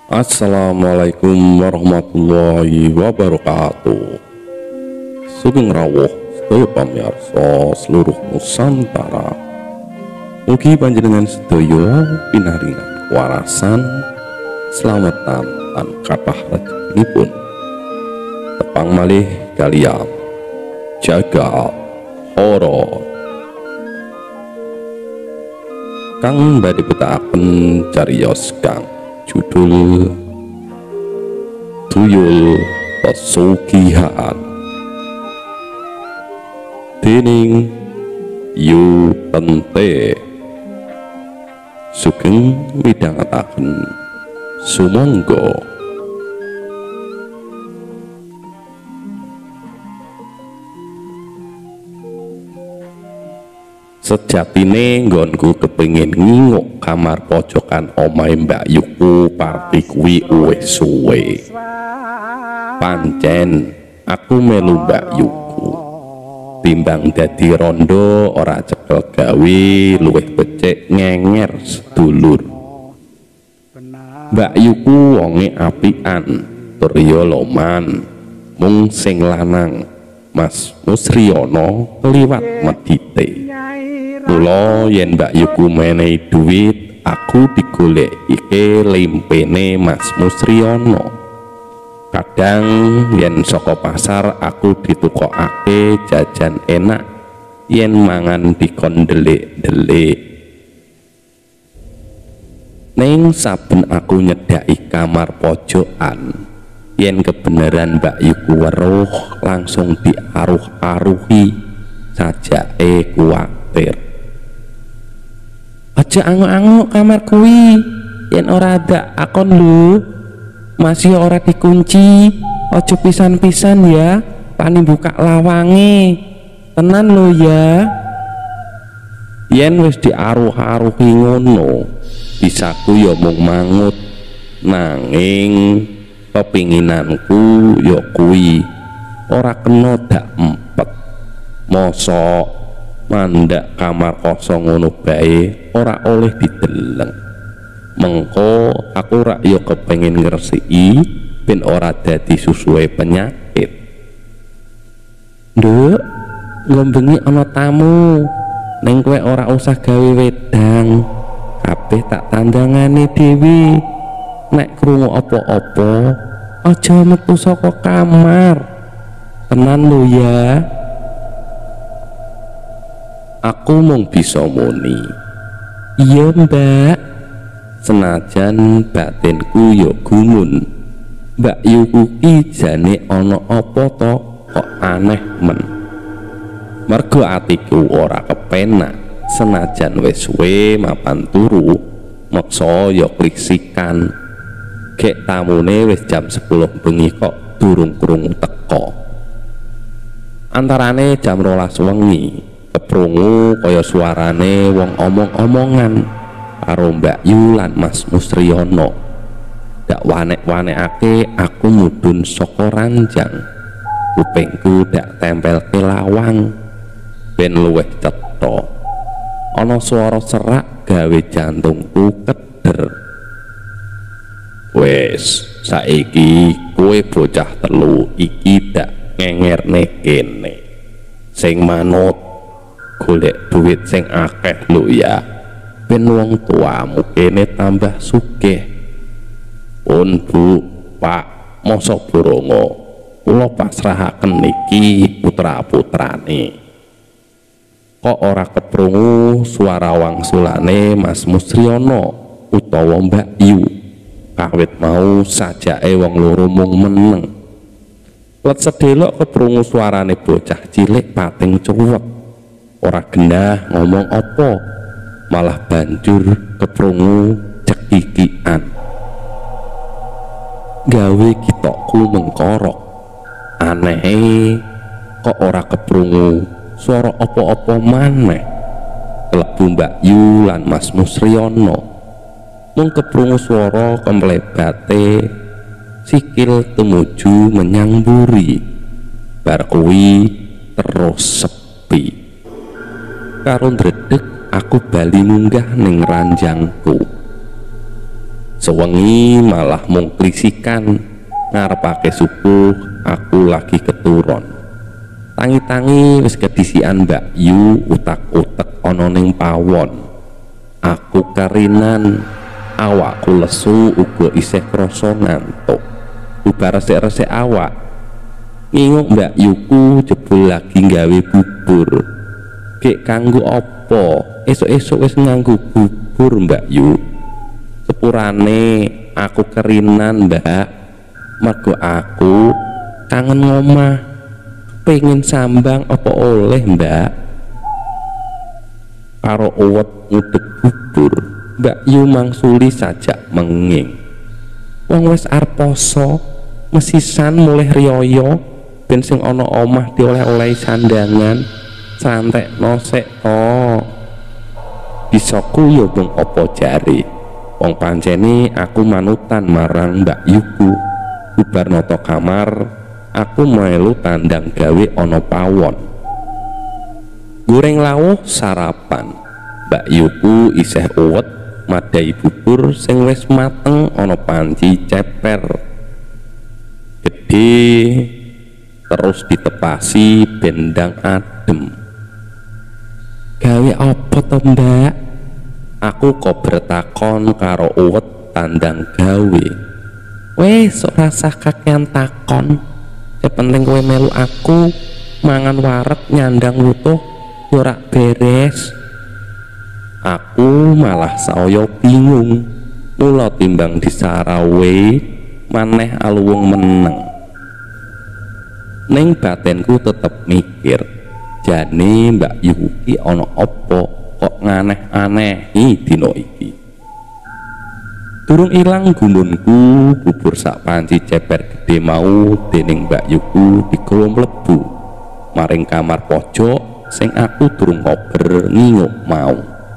Assalamualaikum warahmatullahi wabarakatuh. Sugeng rawuh sedaya pamirsa seluruh Nusantara. Mugi panjenengan sedaya pinaringan warasan slametan lan kathah rejenipun. Tepang malih kaliyan jagat horor kang badhe betakaken cariyos kang judul Tuyul Pesugihan dening Yu Pente. Sugeng midhangetaken sumangga. Sejatine nggonku kepengin nginguk kamar pojokan omahe Mbak Yuku parti kuwi wis suwe. Pancen aku melu Mbak Yuku timbang dadi rondo ora cekel gawe luwih becik ngenger sedulur. Mbak Yuku wonge apian tur ya loman, mung sing lanang Mas Musriono kliwat medite. Mula yen Mbak Yuku menehi duit, aku digolekake lempene Mas Musriono. Kadang yen saka pasar aku ditukokake jajan enak yen mangan dikon delik-delik. Ning saben aku nyedhaki kamar pojokan, yen kebenaran Mbak Yuku weruh langsung diaruh-aruhi sajake kuwatir. Aja anguk-anguk kamar kuwi, yen ora ada akon lho, masih ora dikunci. Aja pisan-pisan ya, pani buka lawange, tenan lho ya. Yen wis diaruh-aruhi ngono, bisaku ya mung mangut, nanging kepinginanku ya kuwi ora kena dak empet. Mosok mandak kamar kosong ngono bae ora oleh dideleng. Mengko aku rak yo kepengin ngresiki ben ora dadi susuwe penyakit. Nduk, ngombengi ana tamu, ning kowe ora usah gawe wedang, kabeh tak tandangane dhewe. Nek krungu apa-apa aja metu saka kamar, tenan lho ya. Aku mung bisa muni, iya mbak, senajan batinku yo gumun. Mbak Yuku ki jane ana apa to kok aneh men. Mergo atiku ora kepenak, senajan wis suwe mapan turu, meksa yo kliksikan. Gek tamune wis jam 10 bengi kok durung krungu teko. Antarane jam 12 wengi keprungu kaya suarane wong omong-omongan karo Mbak Yu lan Mas Musriono. Dak wanek-wanekake aku mudhun saka ranjang, kupingku dak tempel ke lawang ben luwih cetha. Ana swara serak gawe jantungku keder. Wes saiki kowe bocah telu iki dak ngengerne kene, sing manut golek duit sing akeh lho ya, ben wong tuamu kene tambah sugih. Pun Bu, Pak, mosok borongo kula pasrahaken niki putra-putrane. Kok ora keprungu suara wangsulane Mas Musriono utawa Mbak Yu. Kawit mau sajake wong loro mung meneng. Let sedelok keprungu suarane bocah cilik pating cuwek. Ora genah ngomong apa, malah banjur keprungu cekikian. Gawe kitokku mengkorok. Aneh kok ora keprungu suara apa-apa maneh. Klebu Mbak Yu lan Mas Musriono. Mung keprungu suara kemlebate sikil tumuju menyang mburi. Bar kuwi terus sepi. Karo ndredeg aku bali munggah ning ranjangku. sewengi malah mung klisikan ngarepake subuh aku lagi keturun. Tangi-tangi wis kedisian Mbak Yu utak-utek ana ning pawon. Aku kerinan, awakku lesu uga isih krasa ngantuk. Bubar resik-resik awak, nginguk Mbak Yuku jebul lagi gawe bubur. Gek kanggo apa? Esuk-esuk wis nganggo bubur Mbak Yu. Sepurane aku kerinan Mbak, mergo aku kangen ngomah, pengen sambang apa oleh Mbak. Karo uwet ngudek bubur, Mbak Yu mangsuli sajak menging. Wong wis arep poso, mesisan mulih riyaya ben sing ana omah dioleh-olehi sandangan, santek nosek to. Bisaku ya mung apa jare. Wong pancene aku manutan marang Mbak Yuku. Bubar nata kamar, aku melu tandang gawe ana pawon. Goreng lawuh sarapan. Mbak Yuku isih uwet madai bubur sing wis mateng ana panci ceper gede terus ditepasi bendang adem. Gawe apa to Mbak? Aku kok bertakon karo uwet tandang gawe. Wes ora usah kakean takon, sepenting kowe melu aku mangan wareg nyandang wutuh yo ora beres. Aku malah saya bingung, mula timbang disarawe maneh aluwung meneng. Ning batinku tetep mikir, jane Mbak Yuki ana apa kok nganeh-anehi dina iki. Durung ilang gumunku, bubur sak panci ceper gede mau dening Mbak Yuku digawa mlebu maring kamar pojok sing aku durung ngober nginguk mau.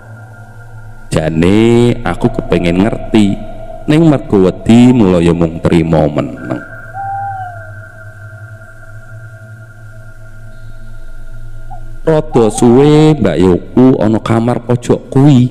Jane aku kepengin ngerti, ning mergo wedi mula ya mung trima meneng. Rada suwe Mbak Yuku ana kamar pojok kuwi.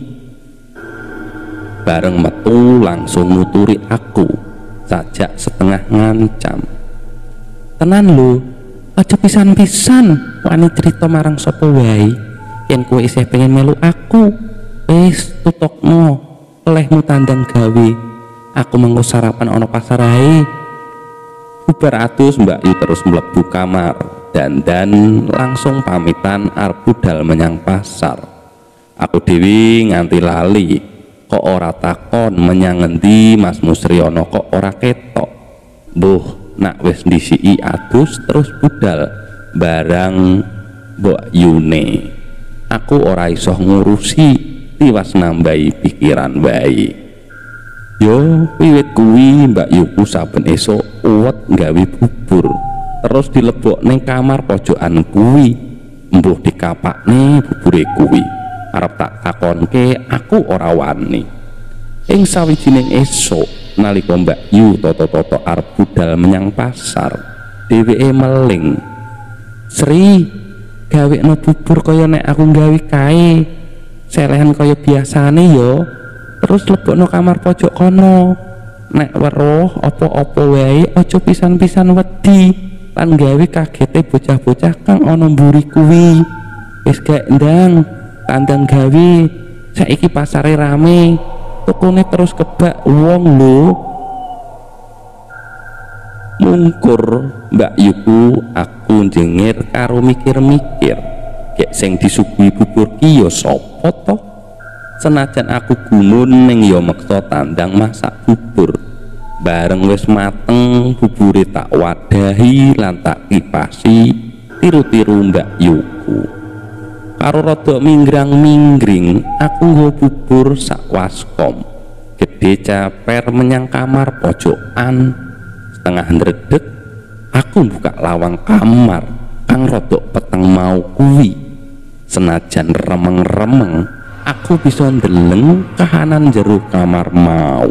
Bareng metu langsung nuturi aku, sajak setengah ngancam. Tenan lho, aja pisan-pisan wani cerita marang sapa wae yen kowe isih pengen melu aku. Wis tutokno olehmu tandang gawe, aku mengko sarapan ana pasar ae. Bubar atus Mbak Yu terus mlebu kamar, dandan langsung pamitan arep budal menyang pasar. Aku dewi nganti lali, kok ora takon menyang ngendi Mas Musriono kok ora ketok. Mbuh nak wis ndisiki adus terus budal barang Mbok Yune. Aku ora iso ngurusi, tiwas nambahi pikiran wae. Yo wiwit kuwi Mbak Yuku saben esuk uwet gawe bubur terus dilebok ning kamar pojokan kuwi. Mbuh dikapakne bubure kuwi arep tak takonke aku ora wani. Ing sawijining esuk nalika Mbak Yu toto-toto arep budal menyang pasar, dheweke meling, "Sri, gawekno bubur kaya nek aku gawe kae. Selehan kaya biasane yo, terus lebokno kamar pojok kono. Nek weruh apa-apa wae aja pisan-pisan wedi lan gawe kagete bocah-bocah kang ana mburi kuwi. Wis gak ndang tandang gawe, saiki pasare rame, tukune terus kebak wong lho." Mungkur Mbak Yuku aku njengir karo mikir-mikir, gek sing disuguhi bubur ki ya sapa to? Senajan aku gumun ning ya meksa tandang masak bubur. Bareng wis mateng bubure tak wadahi lan tak kipasi tiru-tiru Mbak Yuku. Karo rada minggrang-minggring aku nggo bubur sak waskom gede ceper menyang kamar pojokan. Setengah ndredeg aku buka lawang kamar kang rada peteng mau kuwi. Senajan remeng-remeng aku bisa ndeleng kahanan jero kamar mau.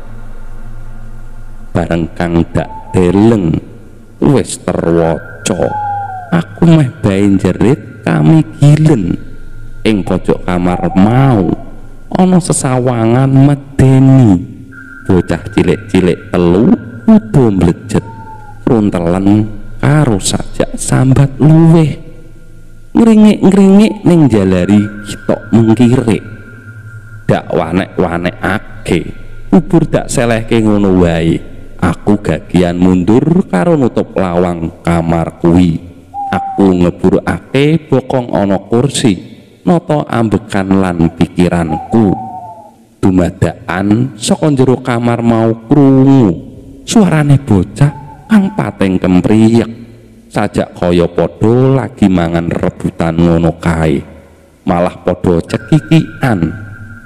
Bareng kang dak deleng wis terwaca, aku meh bae jerit kami gilen. Ing pojok kamar mau ana sesawangan medeni bocah cilik-cilik telu udo mblejet runtelen karo sajak sambat luweh ngringik-ngringik ning jalari kitok mengkirik dak wanek-wanekake bubur dak selehke ngono wae. Aku gagian mundur karo nutup lawang kamar kuwi. Aku ngeburake bokong ana kursi nata ambekan lan pikiranku. Dumadakan saka jero kamar mau krungu suarane bocah kang pateng kempriyek sajak kaya padha lagi mangan rebutan ngono kae, malah padha cekikian.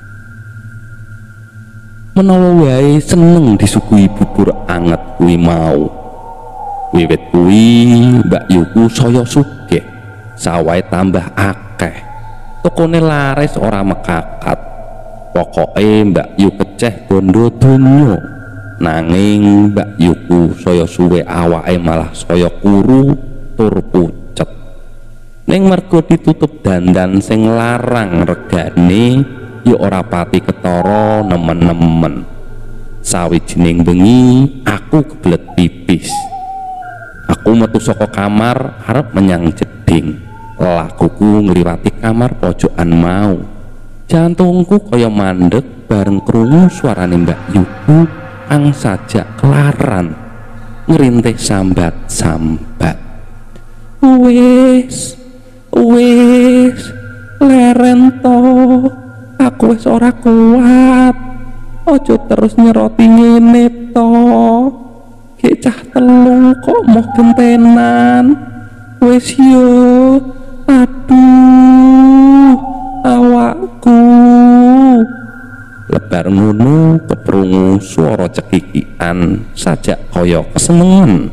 Menawa wae seneng disuguhi bubur anget kuwi mau. Wiwit kuwi Mbak Yuku saya sugih, sawahe tambah akeh. Tokone laris ora mekakat. Pokoke Mbak Yu keceh bondo donya. Nanging Mbak Yuku saya suwe awake malah saya kuru tur pucet. Ning mergo ditutup dandan sing larang regane ya ora pati ketara nemen-nemen. Sawijining bengi aku kebelet pipis. Aku metu saka kamar arep menyang jeding. Lakuku ngliwati kamar pojokan mau. Jantungku kaya mandeg bareng krungu suarane Mbak Yuku kang sajak kelaran ngrintih sambat-sambat. Wis leren to. Aku wis ora kuat. Ojo terus nyeroti ngene to. Ki cah telu kok moh gentenan. Wis yo. Aduh, awakku. Lebar ngono keprungu swara cekikian sajak kaya kesenengan.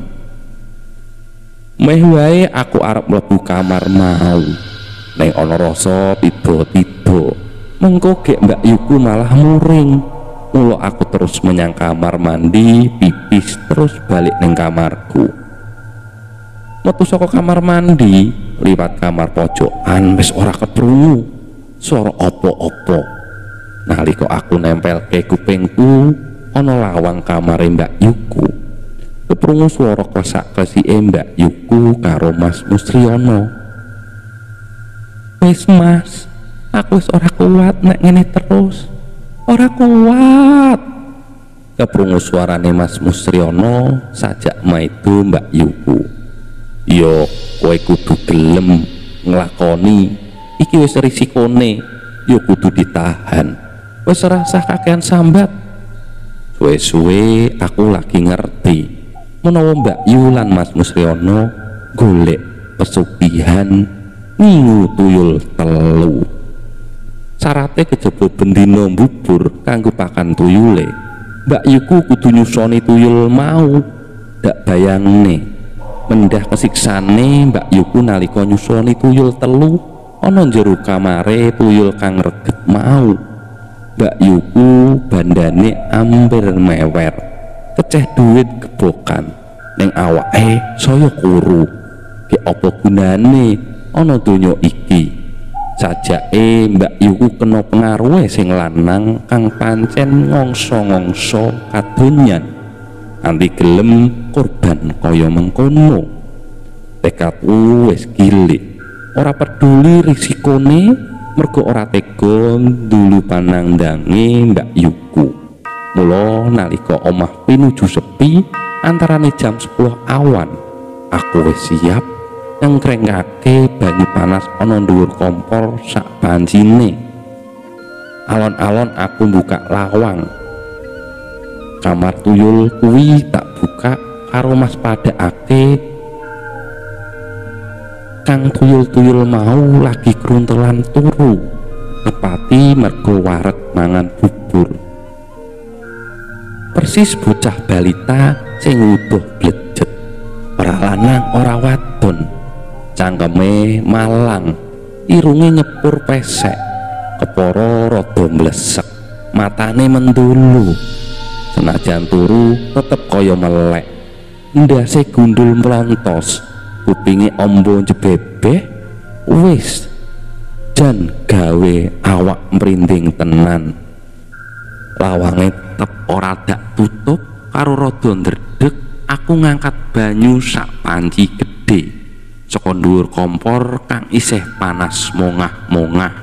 Meh wae aku arep mlebu kamar mau. Ning ana rasa tiba-tiba mengko gek Mbak Yuku malah muring. Mula aku terus menyang kamar mandi, pipis terus balik ning kamarku. Metu saka kamar mandi, liwat kamar pojokan wis ora keprungu swara apa-apa. Nalika aku nempelke kupingku ana lawang kamare Mbak Yuku, keprungu swara klesak-klesike Mbak Yuku karo Mas Musriono. Wis Mas, aku wis ora kuat nek ngene terus. Ora kuat. Keprungu suarane Mas Musriono sajak maido Mbak Yuku. Yo kowe kudu gelem nglakoni iki, wis risikone, yo kudu ditahan. Wis rasah kakean sambat. Suwe-suwe aku lagi ngerti menawa Mbak Yu lan Mas Musriono golek pesugihan ngingu tuyul telu. Sarate kejaba bendina bubur kanggo pakan tuyule. Mbak Yuku kudu nyusoni tuyul mau. Dak bayangne mendah kesiksane Mbak Yuku nalika nyusoni tuyul telu ana jero kamare tuyul kang reget mau. Mbak Yuku bandane amber mewer, keceh duit gebokan ning awake saya kuru. Ki apa gunane ana donya iki? Sajake Mbak Yuku kena pengaruhe sing lanang kang pancen ngongso-ngongso kadonyan anti gelem korban kaya mengkono. Tekadku wis gilik, ora peduli risikone, mergo ora tega ndulu panangdange Mbak Yuku. Mula nalika omah pinuju sepi antarane jam 10 awan, aku wis siap ngrengkake banyu panas ana dhuwur kompor sak bancine. Alon-alon aku buka lawang kamar tuyul kuwi, tak buka karo Mas padakake kang tuyul-tuyul mau lagi kruntelan turu nepati mergo wareg mangan bubur. Persis bocah balita sing uduh blejet, ora lanang ora wadon. Cangkeme malang, irunge nyepur pesek, kepara rada mlesek, matane mendulu. Senajan turu tetep kaya melek, ndase gundul mlontos, kupinge ombo jebebeh. Wis jan gawe awak merinding tenan. Lawange tetep ora rada tutup karo rada ndredeg, aku ngangkat banyu sak panci gedhe saka dhuwur kompor kang isih panas mongah-mongah.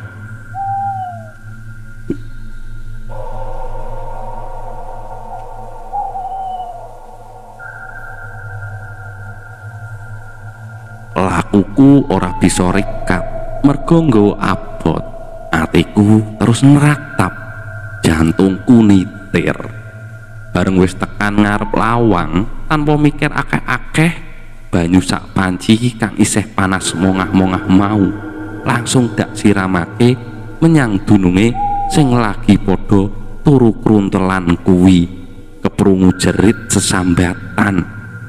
Lakuku ora bisa rekat mergo nggawa abot. Atiku terus neratap, jantungku nitir. Bareng wis tekan ngarep lawang, tanpa mikir akeh-akeh, banyu sak panci kang isih panas mongah-mongah mau langsung dak siramake menyang dununge sing lagi padha turu kruntelan kuwi. Keprungu jerit sesambatan.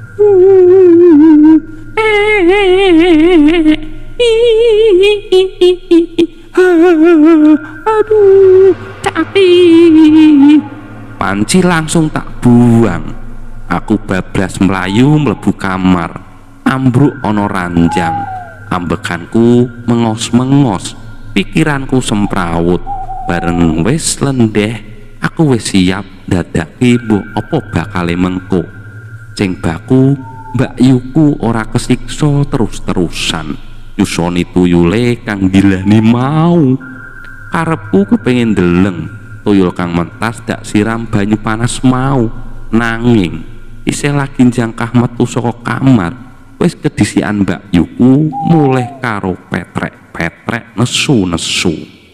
Aduh, capek. Panci langsung tak buang. Aku bablas melayu mlebu kamar. Ambruk ana ranjang. Ambekanku mengos-mengos. Pikiranku semrawut. Bareng wis lendeh, aku wis siap dadake mbok apa bakale mengko. Sing baku Mbak Yuku ora kesiksa terus-terusan nyusoni tuyule kang dilani mau. Karepku kepengin deleng tuyul kang mentas dak siram banyu panas mau, nanging isih lagi jangkah metu saka kamar wis kedisian Mbak Yuku mulih karo petrek-petrek nesu-nesu.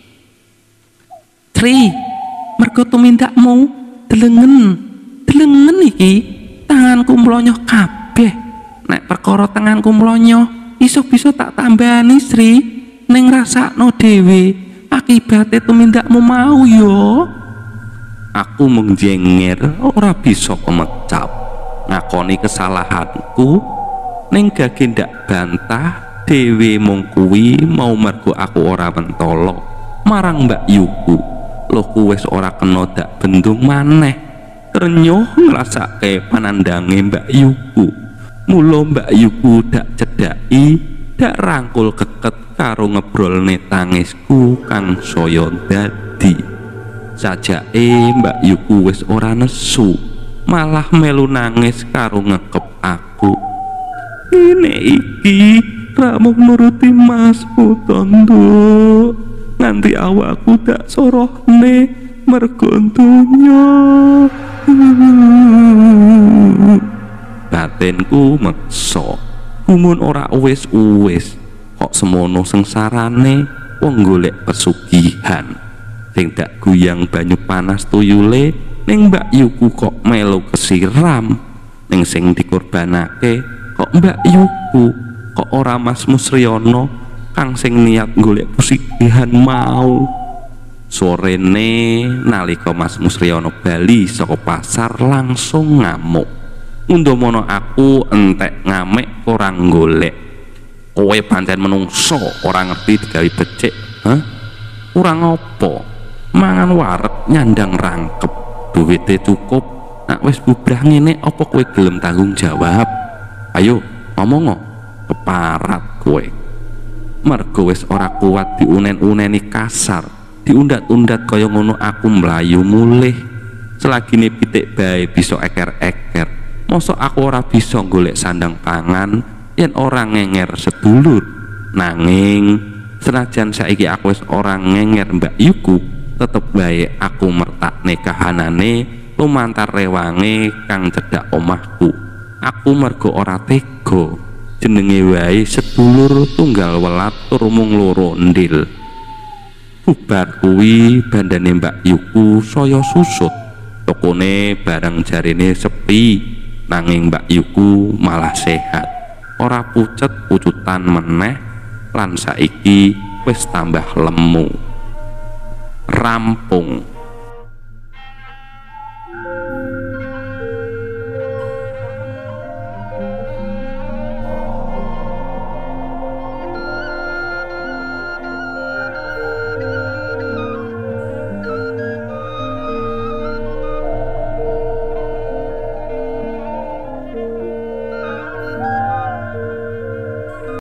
Tri, mergo tumindakmu delengen iki tanganku mlonyoh kabeh. Nek perkara tanganku mlonyoh iso bisa tak tambani Sri, ning rasakno dhewe akibate tumindakmu mau yo. Aku mung jenger ora bisa kemecap ngakoni kesalahanku, ning gage ndak bantah dhewe mung kuwi mau mergo aku ora mentolo marang Mbak Yuku. Loku wis ora kena dak bendung maneh, ternyuh ngrasake panandange Mbak Yuku. Mula Mbak Yuku dak cedhaki, dak rangkul keket karo ngebrolne tangisku kang saya dadi. Sajake Mbak Yuku wis ora nesu, malah melu nangis karo ngekep aku. Ngene iki ra mung nuruti masmu tondo, nganti awakku dak sorohne mergo donya. Batinku meksa, gumun ora uwis-uwis kok semono sengsarane wong golek pesugihan. Sing dak guyang banyu panas tuyule ning Mbak Yuku kok melu kesiram. Ning sing dikorbanake kok Mbak Yuku, kok ora Mas Musriono kang sing niat golek pesugihan mau. Sorene nalika Mas Musriono bali saka pasar langsung ngamuk. Ngundomono aku entek ngamek kurang golek. Kowe pancen menungso ora ngerti digawe becik, hah? Kurang apa? Mangan wareg nyandang rangkep, duwite cukup. Nak wis bubrah ngene apa kowe gelem tanggung jawab? Ayo ngomong, keparat kowe. Mergo wis ora kuat diunen-uneni kasar, diundat-undat kaya ngono aku mlayu mulih. Selagine pitik bae bisa eker-eker, mosok aku ora bisa golek sandang pangan yen ora ngenger sedulur. Nanging senajan saiki aku wis ora ngenger Mbak Yuku, tetep bae aku mertakne kahanane lumantar rewange kang cedhak omahku. Aku mergo ora tega, jenenge wae sedulur tunggal welat tur mung loro ndil. Bubar kuwi bandane Mbak Yuku saya susut, tokone barang jarine sepi. Nanging Mbak Yuku malah sehat, ora pucet-pucutan meneh, lan saiki wis tambah lemu. Rampung.